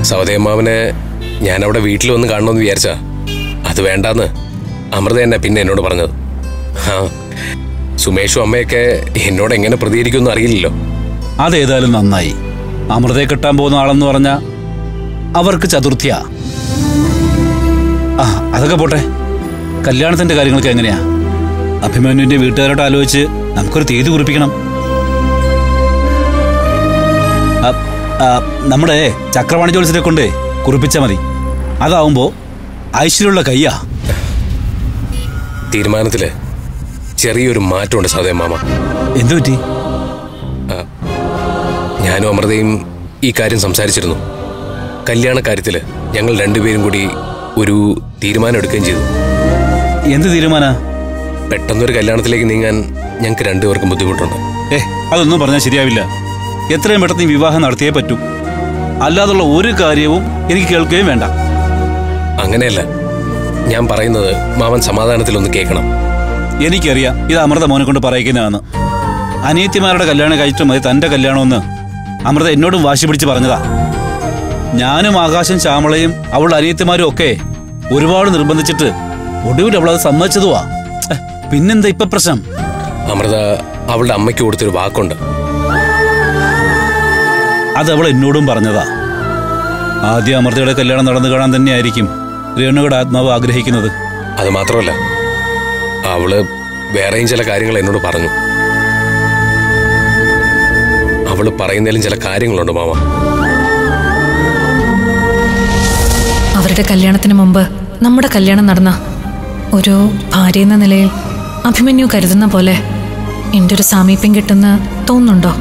സൗദയമ്മാവനെ ഞാനവിടെ വീട്ടിൽ വന്ന് കാണണമെന്ന് വിചാരിച്ചാ അത് വേണ്ടാന്ന് അമൃത തന്നെ പിന്നെ എന്നോട് പറഞ്ഞത്. ആ സുമേഷും അമ്മയൊക്കെ എന്നോട് എങ്ങനെ പ്രതികരിക്കുമെന്ന് അറിയില്ലല്ലോ. അതേതായാലും നന്നായി. അമൃതയെ കിട്ടാൻ പോകുന്ന ആളെന്ന് പറഞ്ഞാ അവർക്ക് ചതുർത്ഥിയാ. ആ അതൊക്കെ പോട്ടെ, കല്യാണത്തിന്റെ കാര്യങ്ങളൊക്കെ എങ്ങനെയാ? അഭിമന്യുവിന്റെ വീട്ടുകാരോട് ആലോചിച്ച് നമുക്കൊരു തീയതി കുറിപ്പിക്കണം. നമ്മുടെ ചക്രവാണി ജോത്സ്യരെ കൊണ്ട് കുറിപ്പിച്ചാൽ മതി. അതാവുമ്പോ ഐശ്വര്യമുള്ള കയ്യാ. തീരുമാനത്തില് ചെറിയൊരു മാറ്റമുണ്ട് സൗദയമ്മാമ. എന്തു പറ്റി? ഞാനും അമൃതയും ഈ കാര്യം സംസാരിച്ചിരുന്നു. കല്യാണ കാര്യത്തില് ഞങ്ങൾ രണ്ടുപേരും കൂടി ഒരു തീരുമാനം എടുക്കുകയും ചെയ്തു. എന്ത് തീരുമാന? പെട്ടെന്നൊരു കല്യാണത്തിലേക്ക് നീങ്ങാൻ ഞങ്ങൾക്ക് രണ്ടുപേർക്കും ബുദ്ധിമുട്ടുണ്ട്. അതൊന്നും പറഞ്ഞാൽ ശരിയാവില്ല. എത്രയും പെട്ടെന്ന് ഈ വിവാഹം നടത്തിയേ പറ്റൂ. അല്ലാതുള്ള ഒരു കാര്യവും എനിക്ക് കേൾക്കുകയും വേണ്ട. അങ്ങനെയല്ല, ഞാൻ പറയുന്നത് മാമൻ സമാധാനത്തിലൊന്ന് കേൾക്കണം. എനിക്കറിയാം ഇത് അമൃത മോനെ കൊണ്ട് പറയിക്കുന്നതാണ്. അനിയത്തിമാരുടെ കല്യാണം കഴിച്ചിട്ട് മതി തന്റെ കല്യാണമെന്ന് അമൃത എന്നോടും വാശി പിടിച്ച് പറഞ്ഞതാ. ഞാനും ആകാശം ശ്യാമളയും അവളുടെ അനിയത്തിമാരും ഒക്കെ ഒരുപാട് നിർബന്ധിച്ചിട്ട് ഒടുവിൽ അവളത് സമ്മതിച്ചതുവാ. പിന്നെന്താ ഇപ്പൊ പ്രശ്നം? അമൃത അവളുടെ അമ്മയ്ക്ക് കൊടുത്തൊരു വാക്കുണ്ട്. അത് അവൾ എന്നോടും പറഞ്ഞതാ. ആദ്യം അമൃതയുടെ കല്യാണം നടന്നു കാണാൻ തന്നെയായിരിക്കും രേണുയുടെ ആത്മാവ് ആഗ്രഹിക്കുന്നത്. അത് മാത്രമല്ല, അവള് വേറെയും ചില കാര്യങ്ങൾ എന്നോട് പറഞ്ഞു. അവള് പറയുന്നതിലും ചില കാര്യങ്ങളുണ്ട് മാമ. അവരുടെ കല്യാണത്തിന് മുമ്പ് നമ്മുടെ കല്യാണം നടന്ന ഒരു ഭാര്യ എന്ന നിലയിൽ അഭിമന്യു കരുതുന്ന പോലെ എൻ്റെ ഒരു സാമീപ്യം കിട്ടുന്ന തോന്നുന്നുണ്ടോ?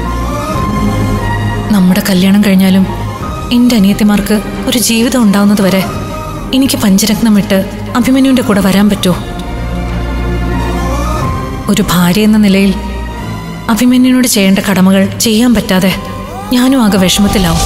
നമ്മുടെ കല്യാണം കഴിഞ്ഞാലും എൻ്റെ അനിയത്തിമാർക്ക് ഒരു ജീവിതം ഉണ്ടാവുന്നത് വരെ എനിക്ക് പഞ്ചരത്നം ഇട്ട് അഭിമന്യുവിൻ്റെ കൂടെ വരാൻ പറ്റുമോ? ഒരു ഭാര്യ എന്ന നിലയിൽ അഭിമന്യുവിനോട് ചെയ്യേണ്ട കടമകൾ ചെയ്യാൻ പറ്റാതെ ഞാനും ആകെ വിഷമത്തിലാവും.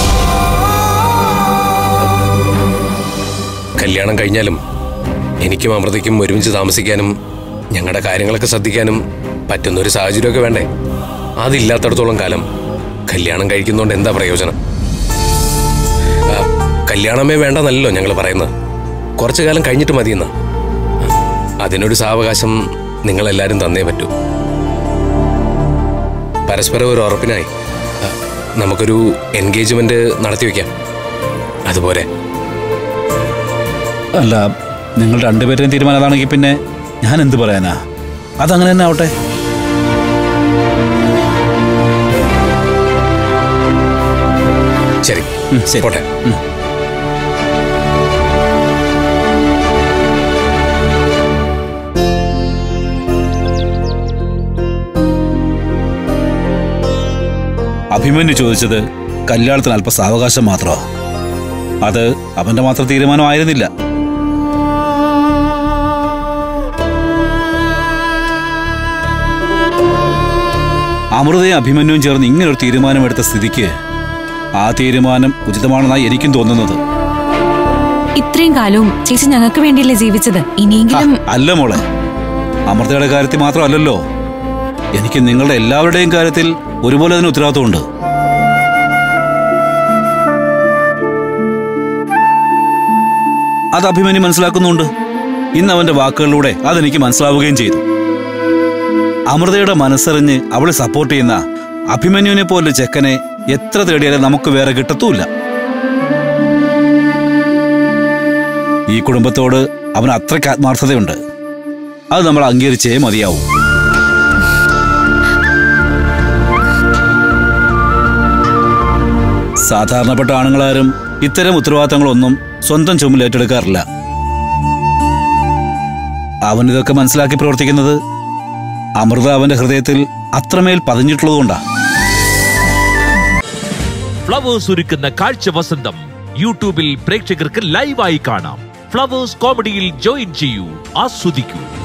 കല്യാണം കഴിഞ്ഞാലും എനിക്കും അമൃതയ്ക്കും ഒരുമിച്ച് താമസിക്കാനും ഞങ്ങളുടെ കാര്യങ്ങളൊക്കെ ശ്രദ്ധിക്കാനും പറ്റുന്നൊരു സാഹചര്യമൊക്കെ വേണ്ടേ? അതില്ലാത്തടത്തോളം കാലം കല്യാണം കഴിക്കുന്നതുകൊണ്ട് എന്താ പ്രയോജനം? കല്യാണമേ വേണ്ടെന്നല്ലോ ഞങ്ങൾ പറയുന്നത്. കുറച്ചു കാലം കഴിഞ്ഞിട്ട് മതിയെന്ന്. അതിനൊരു സാവകാശം നിങ്ങളെല്ലാവരും തന്നേ പറ്റൂ. പരസ്പരം ഒരു ഉറപ്പിനായി നമുക്കൊരു എൻഗേജ്മെന്റ് നടത്തിവെക്കാം. അതുപോലെ അല്ല, നിങ്ങൾ രണ്ടുപേരുടെയും തീരുമാനം അതാണെങ്കിൽ പിന്നെ ഞാൻ എന്ത് പറയാനാ? അതങ്ങനെ തന്നെ ആവട്ടെ. ശരി, പോട്ടെ. അഭിമന്യു ചോദിച്ചത് കല്യാണത്തിന് അല്പ സാവകാശം മാത്രമാ. അത് അവന്റെ മാത്രം തീരുമാനമായിരുന്നില്ല. അമൃതയും അഭിമന്യുവും ചേർന്ന് ഇങ്ങനൊരു തീരുമാനമെടുത്ത സ്ഥിതിക്ക് ആ തീരുമാനം ഉചിതമാണെന്നാണ് എനിക്കും തോന്നുന്നത്. ഇത്രയും കാലവും ചേച്ചി ഞങ്ങൾക്ക് വേണ്ടിയല്ലേ ജീവിച്ചത്? ഇനിയെങ്കിലും അല്ല മോളെ, അമൃതയുടെ കാര്യത്തിൽ മാത്രമല്ലല്ലോ, എനിക്ക് നിങ്ങളുടെ എല്ലാവരുടെയും കാര്യത്തിൽ ഒരുപോലെ അതിന് ഉത്തരവാദിത്വമുണ്ട്. അത് അഭിമന്യു മനസ്സിലാക്കുന്നുണ്ട്. ഇന്ന് അവന്റെ വാക്കുകളിലൂടെ അതെനിക്ക് മനസ്സിലാവുകയും ചെയ്തു. അമൃതയുടെ മനസ്സറിഞ്ഞ് അവളെ സപ്പോർട്ട് ചെയ്യുന്ന അഭിമന്യുവിനെ പോലെ ചെക്കനെ എത്ര തേടിയാലും നമുക്ക് വേറെ കിട്ടത്തുമില്ല. ഈ കുടുംബത്തോട് അവന് അത്രയ്ക്ക് ആത്മാർത്ഥതയുണ്ട്. അത് നമ്മൾ അംഗീകരിച്ചേ മതിയാവൂ. സാധാരണപ്പെട്ട ആണുങ്ങളാരും ഇത്തരം ഉത്തരവാദിത്തങ്ങളൊന്നും സ്വന്തം ചുമൽ ഏറ്റെടുക്കാറില്ല. അവനിതൊക്കെ മനസ്സിലാക്കി പ്രവർത്തിക്കുന്നത് അമൃത അവന്റെ ഹൃദയത്തിൽ അത്രമേൽ പതിഞ്ഞിട്ടുള്ളതുകൊണ്ടാ. ഫ്ലവേഴ്സ് ഒരുക്കുന്ന കാഴ്ച വസന്തം യൂട്യൂബിൽ പ്രേക്ഷകർക്ക് ലൈവായി കാണാം. ഫ്ലവേഴ്സ് കോമഡിയിൽ ജോയിൻ ചെയ്യൂ, ആസ്വദിക്കൂ.